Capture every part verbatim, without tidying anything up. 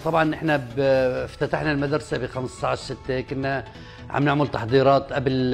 طبعا احنا افتتحنا المدرسه ب خمسة عشر ستة، كنا عم نعمل تحضيرات قبل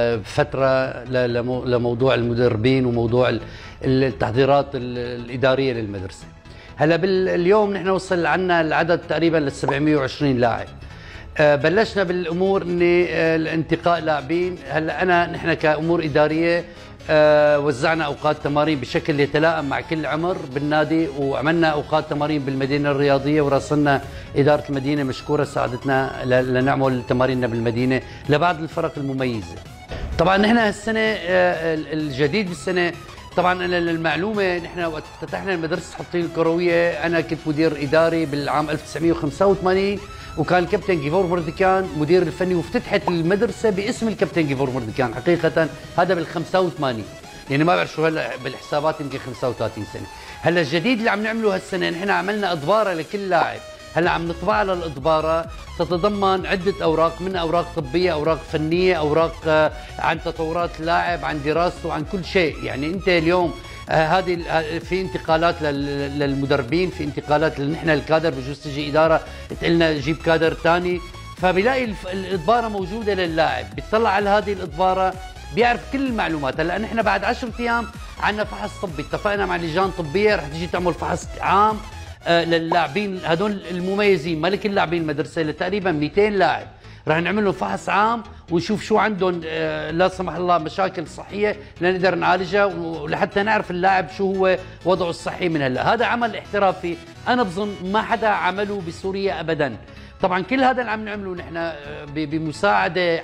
فتره لموضوع المدربين وموضوع التحضيرات الاداريه للمدرسه. هلا باليوم نحن وصل عنا العدد تقريبا ل سبعمئة وعشرين لاعب. بلشنا بالامور اني الانتقاء لاعبين. هلا انا نحن كامور اداريه وزعنا اوقات تمارين بشكل يتلائم مع كل عمر بالنادي، وعملنا اوقات تمارين بالمدينه الرياضيه، وراسلنا اداره المدينه مشكوره ساعدتنا لنعمل تماريننا بالمدينه لبعض الفرق المميزه. طبعا نحن هالسنه الجديد بالسنه، طبعا انا للمعلومه نحن وقت افتتحنا المدرسه الحطين الكرويه انا كنت مدير اداري بالعام ألف وتسعمئة وخمسة وثمانين، وكان الكابتن جيفور مردكان مدير الفني، وافتتحت المدرسه باسم الكابتن جيفور مردكان حقيقه هذا بال خمسة وثمانين، يعني ما بعرف شو هلا بالحسابات يمكن خمسة وثلاثين سنه. هلا الجديد اللي عم نعمله هالسنه نحن عملنا اضباره لكل لاعب، هلا عم نطبع لها الاضباره تتضمن عده اوراق، من اوراق طبيه، اوراق فنيه، اوراق عن تطورات اللاعب، عن دراسته، عن كل شيء. يعني انت اليوم هذه في انتقالات للمدربين، في انتقالات نحن الكادر بجوز تجي اداره تقلنا جيب كادر ثاني، فبيلاقي الاضباره موجوده للاعب، بيطلع على هذه الاضباره بيعرف كل المعلومات. هلا نحن بعد عشرة ايام عندنا فحص طبي، اتفقنا مع لجان طبيه رح تجي تعمل فحص عام للاعبين هدول المميزين، ما لكل لاعبين المدرسه، لتقريبا مئتين لاعب رح نعمل لهم فحص عام ونشوف شو عندهم لا سمح الله مشاكل صحيه لنقدر نعالجها، ولحتى نعرف اللاعب شو هو وضعه الصحي من هلا. هذا عمل احترافي انا بظن ما حدا عمله بسوريا ابدا. طبعا كل هذا اللي عم نعمله نحن بمساعده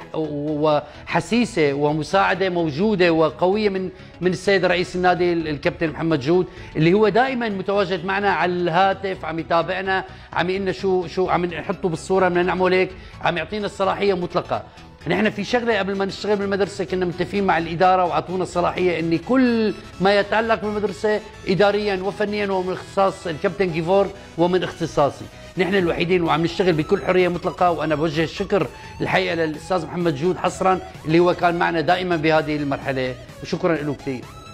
وحسيسه ومساعده موجوده وقويه من من السيد رئيس النادي الكابتن محمد جود، اللي هو دائما متواجد معنا على الهاتف، عم يتابعنا، عم يقول لنا شو شو عم نحطه بالصوره بدنا نعمل هيك، عم يعطينا الصلاحيه مطلقه. نحن في شغله قبل ما نشتغل بالمدرسه كنا متفقين مع الاداره واعطونا صلاحيه ان كل ما يتعلق بالمدرسه اداريا وفنيا ومن اختصاص الكابتن جيفور ومن اختصاصي، نحن الوحيدين وعم نشتغل بكل حريه مطلقه. وانا بوجه الشكر الحقيقه للاستاذ محمد جود حصرا اللي هو كان معنا دائما بهذه المرحله، وشكرا له كثير.